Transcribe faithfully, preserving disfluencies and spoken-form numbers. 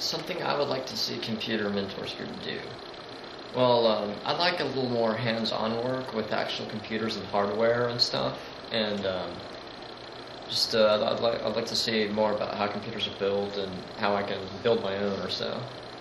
Something I would like to see computer mentors group do. Well, um, I'd like a little more hands-on work with actual computers and hardware and stuff, and um, just uh, I'd like I'd like to see more about how computers are built and how I can build my own or so.